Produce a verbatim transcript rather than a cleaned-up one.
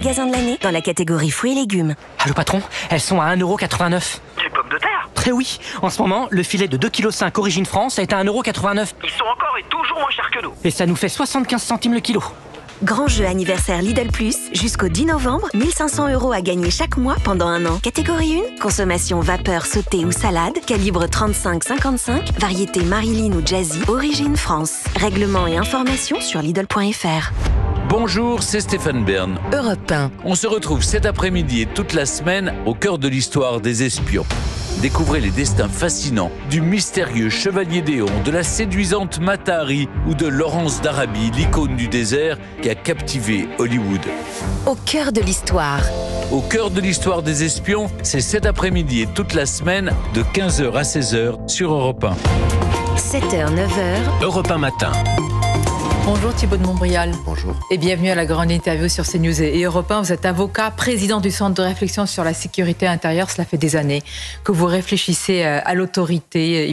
magasin de l'année dans la catégorie fruits et légumes. Allô patron, elles sont à un euro quatre-vingt-neuf. Les pommes de terre? Eh oui, en ce moment, le filet de deux virgule cinq kilos origine France est à un euro quatre-vingt-neuf. Ils sont encore et toujours moins chers que nous. Et ça nous fait soixante-quinze centimes le kilo. Grand jeu anniversaire Lidl Plus, jusqu'au dix novembre, mille cinq cents euros à gagner chaque mois pendant un an. Catégorie un, consommation vapeur, sauté ou salade, calibre trente-cinq cinquante-cinq, variété Marilyn ou Jazzy, origine France. Règlement et informations sur Lidl point F R. Bonjour, c'est Stéphane Bern. Europe un. On se retrouve cet après-midi et toute la semaine au cœur de l'histoire des espions. Découvrez les destins fascinants du mystérieux chevalier d'Éon, de la séduisante Mata Hari ou de Laurence d'Arabie, l'icône du désert qui a captivé Hollywood. Au cœur de l'histoire. Au cœur de l'histoire des espions, c'est cet après-midi et toute la semaine de quinze heures à seize heures sur Europe un. sept heures, neuf heures. Europe un matin. Bonjour Thibaut de Montbrial. Bonjour. Et bienvenue à la grande interview sur CNews et Europe un. Vous êtes avocat, président du Centre de réflexion sur la sécurité intérieure. Cela fait des années que vous réfléchissez à l'autorité